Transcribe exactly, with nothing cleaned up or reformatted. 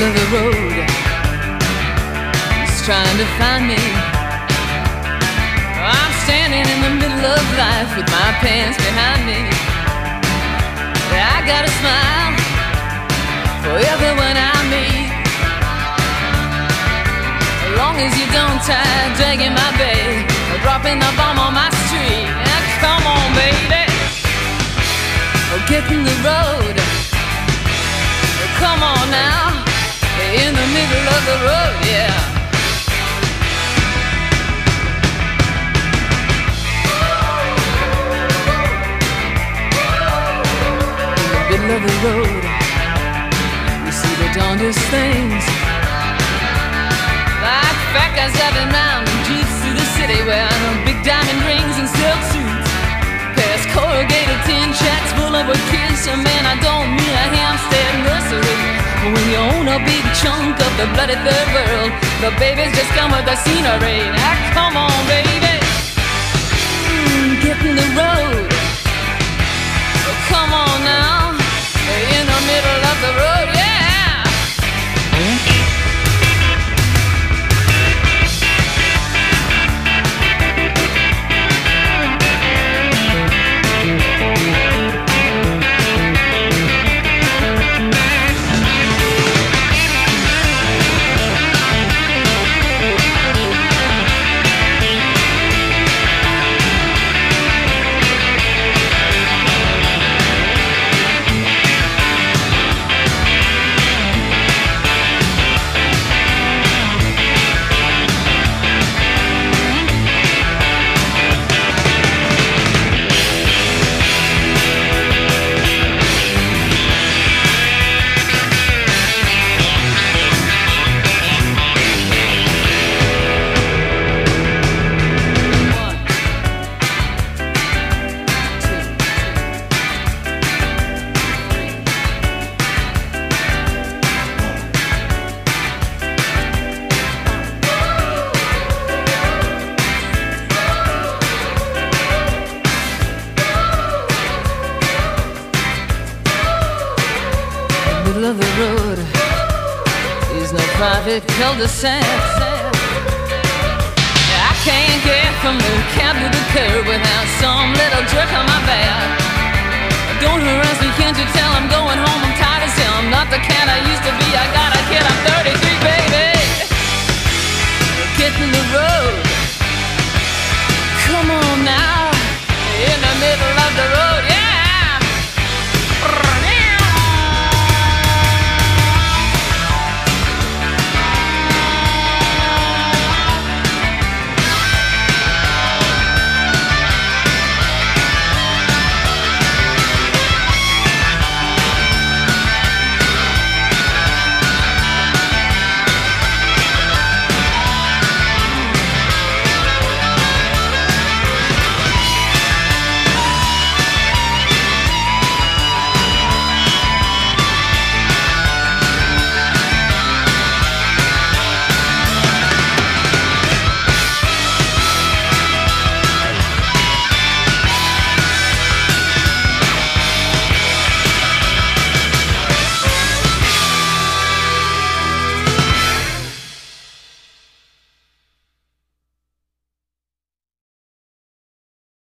middle of the road, he's trying to find me. I'm standing in the middle of life with my pants behind me. I got a smile for everyone I meet, as long as you don't try dragging my bag or dropping the bomb on my street. Now, come on, baby, oh, get in the road. Oh, come on now, in the middle of the road, yeah. Middle of the road, you see the darndest things, like fat guys driving round in jeeps through the city, wearing big diamond rings and silk suits, past corrugated tin shacks full of kids. So man, I don't mean a Hampstead nursery. When you own a big chunk of the bloody third world, the babies just come with the scenery. Now come on, baby, mm, get in the road. Oh, come on now, in the middle of the road, yeah. Middle of the road is no private cul-de-sac. I can't get from the cab to the